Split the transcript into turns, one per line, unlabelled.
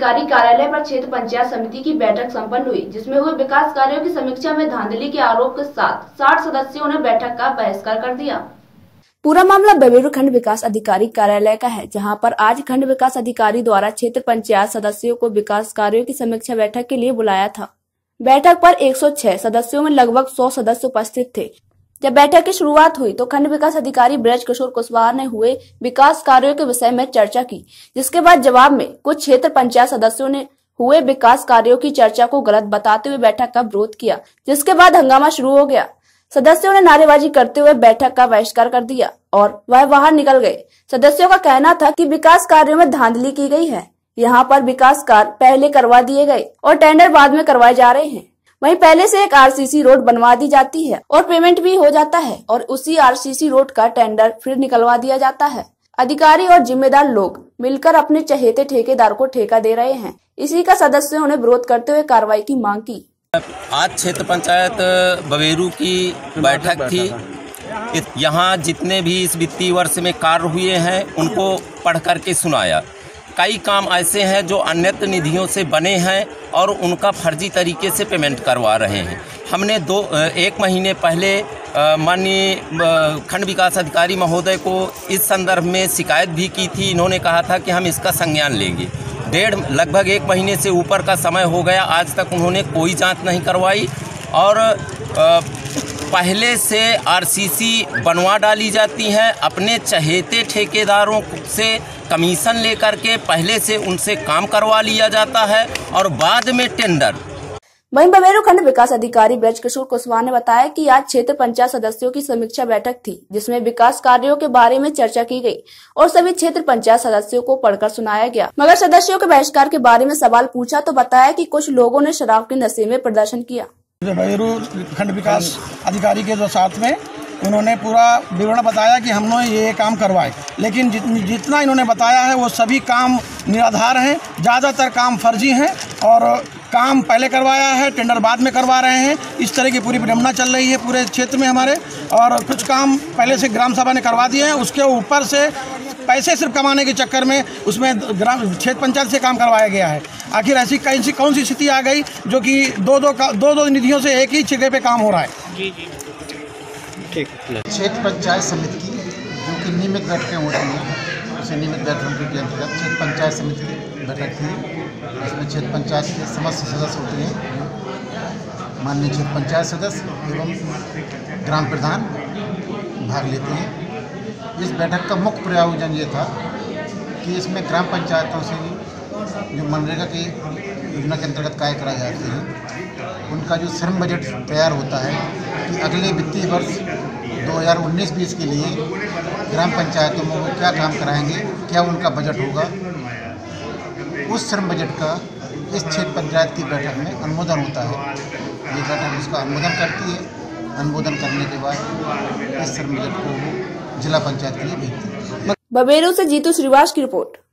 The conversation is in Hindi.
अधिकारी कार्यालय पर क्षेत्र पंचायत समिति की बैठक संपन्न हुई, जिसमें हुए विकास कार्यों की समीक्षा में धांधली के आरोप के साथ 60 सदस्यों ने बैठक का बहिष्कार कर दिया। पूरा मामला बबेरू खंड विकास अधिकारी कार्यालय का है, जहां पर आज खंड विकास अधिकारी द्वारा क्षेत्र पंचायत सदस्यों को विकास कार्यों की समीक्षा बैठक के लिए बुलाया था। बैठक पर 106 सदस्यों में लगभग 100 सदस्य उपस्थित थे। जब बैठक की शुरुआत हुई तो खंड विकास अधिकारी ब्रज किशोर कुशवाहा ने हुए विकास कार्यों के विषय में चर्चा की, जिसके बाद जवाब में कुछ क्षेत्र पंचायत सदस्यों ने हुए विकास कार्यों की चर्चा को गलत बताते हुए बैठक का विरोध किया, जिसके बाद हंगामा शुरू हो गया। सदस्यों ने नारेबाजी करते हुए बैठक का बहिष्कार कर दिया और वह बाहर निकल गए। सदस्यों का कहना था कि विकास कार्यों में धांधली की गई है। यहाँ पर विकास कार्य पहले करवा दिए गए और टेंडर बाद में करवाए जा रहे हैं। वहीं पहले से एक आरसीसी रोड बनवा दी जाती है और पेमेंट भी हो जाता है और उसी आरसीसी रोड का टेंडर फिर निकलवा दिया जाता है। अधिकारी और जिम्मेदार लोग मिलकर अपने चहेते ठेकेदार को ठेका दे रहे हैं। इसी का सदस्यों ने विरोध करते हुए कार्रवाई की मांग की।
आज क्षेत्र पंचायत बबेरू की बैठक थी। यहाँ जितने भी इस वित्तीय वर्ष में कार्य हुए हैं उनको पढ़ करके सुनाया। कई काम ऐसे हैं जो अन्यत्र निधियों से बने हैं और उनका फर्जी तरीके से पेमेंट करवा रहे हैं। हमने एक महीने पहले माननीय खंड विकास अधिकारी महोदय को इस संदर्भ में शिकायत भी की थी। इन्होंने कहा था कि हम इसका संज्ञान लेंगे। लगभग 1 महीने से ऊपर का समय हो गया, आज तक उन्होंने कोई जांच नहीं करवाई और पहले से आरसीसी बनवा डाली जाती है। अपने चहेते ठेकेदारों से कमीशन लेकर के पहले से उनसे काम करवा लिया जाता है और बाद में टेंडर।
वहीं बबेरू खंड विकास अधिकारी ब्रज किशोर कुशवाहा ने बताया कि आज क्षेत्र पंचायत सदस्यों की समीक्षा बैठक थी, जिसमें विकास कार्यों के बारे में चर्चा की गई और सभी क्षेत्र पंचायत सदस्यों को पढ़कर सुनाया गया। मगर सदस्यों के बहिष्कार के बारे में सवाल पूछा तो बताया कि कुछ लोगों ने शराब के नशे में प्रदर्शन किया।
बबेरू खंड विकास अधिकारी के जो साथ में उन्होंने पूरा विवरण बताया कि हमने ये काम करवाए, लेकिन जितना इन्होंने बताया है वो सभी काम निराधार हैं। ज़्यादातर काम फर्जी हैं और काम पहले करवाया है, टेंडर बाद में करवा रहे हैं। इस तरह की पूरी विडंबना चल रही है पूरे क्षेत्र में हमारे। और कुछ काम पहले से ग्राम सभा ने करवा दिए हैं, उसके ऊपर से पैसे सिर्फ कमाने के चक्कर में उसमें क्षेत्र पंचायत से काम करवाया गया है। आखिर ऐसी कौन सी स्थिति आ गई जो कि दो निधियों से एक ही जगह पे काम हो रहा है।
जी जी ठीक।
क्षेत्र पंचायत समिति की जो कि नियमित बैठकें होती हैं, उसे नियमित बैठकों के अंतर्गत क्षेत्र पंचायत समिति की बैठक थी। इसमें क्षेत्र पंचायत के समस्त सदस्य होते हैं, माननीय क्षेत्र पंचायत सदस्य एवं ग्राम प्रधान भाग लेते हैं। इस बैठक का मुख्य प्रयोजन ये था कि इसमें ग्राम पंचायतों से जो मनरेगा की योजना के अंतर्गत कार्य कराए जाते हैं, उनका जो श्रम बजट तैयार होता है कि अगले वित्तीय वर्ष 2019-20 के लिए ग्राम पंचायतों में वो क्या काम कराएंगे, क्या उनका बजट होगा, उस श्रम बजट का इस क्षेत्र पंचायत की बैठक में अनुमोदन होता है। ये बैठक उसका अनुमोदन करती है। अनुमोदन करने के बाद इस श्रम बजट को जिला पंचायत के लिए भेजती है।
बबेरू से जीतू श्रीवास की रिपोर्ट।